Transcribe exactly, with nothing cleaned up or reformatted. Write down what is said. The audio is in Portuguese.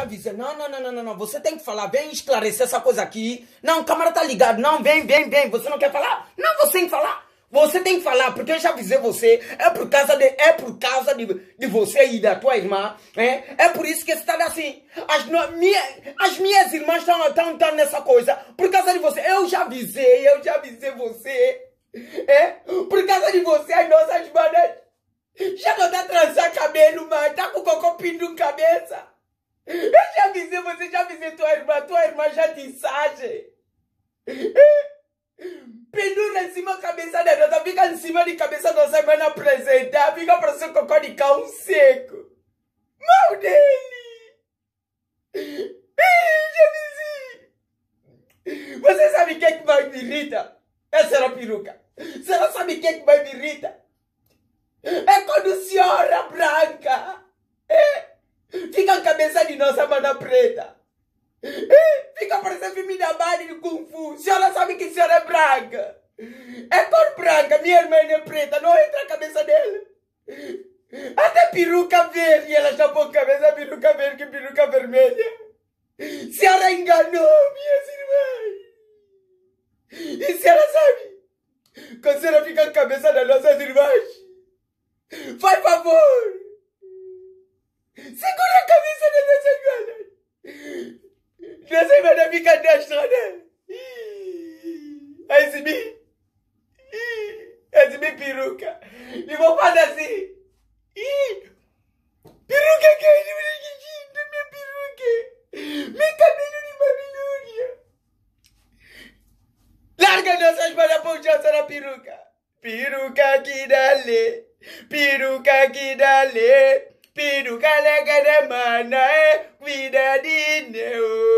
já avisei. Não, não, não, não, não, não. Você tem que falar. Vem esclarecer essa coisa aqui. Não, o câmera tá ligado. Não, vem, vem, vem. Você não quer falar? Não, você tem que falar. Você tem que falar, porque eu já avisei você. É por causa de, é por causa de, de você e da tua irmã. É, é por isso que você está assim. As, no, minha, as minhas irmãs estão, estão, estão nessa coisa. Por causa de você. Eu já avisei, eu já avisei você. É, por causa de você, as nossas manas já não dá trançar cabelo, mano. Tá com o cocô pinto na cabeça. Eu já avisei você, já avisei tua irmã. Tua irmã já te sabe. Pendura em cima da cabeça da nossa. Fica em cima de cabeça da nossa irmã na apresentar. Fica para o seu cocô de cão seco. Mal dele. Já avisei. Você sabe quem é que mais me irrita? Essa era a peruca. Você não sabe quem é que mais me irrita? É quando senhora branca é, fica a cabeça de nossa mana preta. É, fica parecendo filme da Mari de Kung Fu. Senhora sabe que senhora é branca. É cor branca, minha irmã é preta. Não entra a cabeça dela. Até peruca verde. Ela chamou a cabeça peruca verde e peruca vermelha. Senhora enganou minhas irmãs. E senhora sabe? Quando a senhora fica a cabeça das nossas irmãs, faz favor! Segura a cabeça da nossa irmã! Nossa irmã fica desta, né? A exibir! A exibir peruca! E vou fazer assim! Peruca que é da minha peruca! Meu cabelo de Babilônia! Larga nossas manas ponchadas na peruca! Peruca que dá-lhe! Peruca que dá-lhe! Peruca lega da mana é vida de Deus.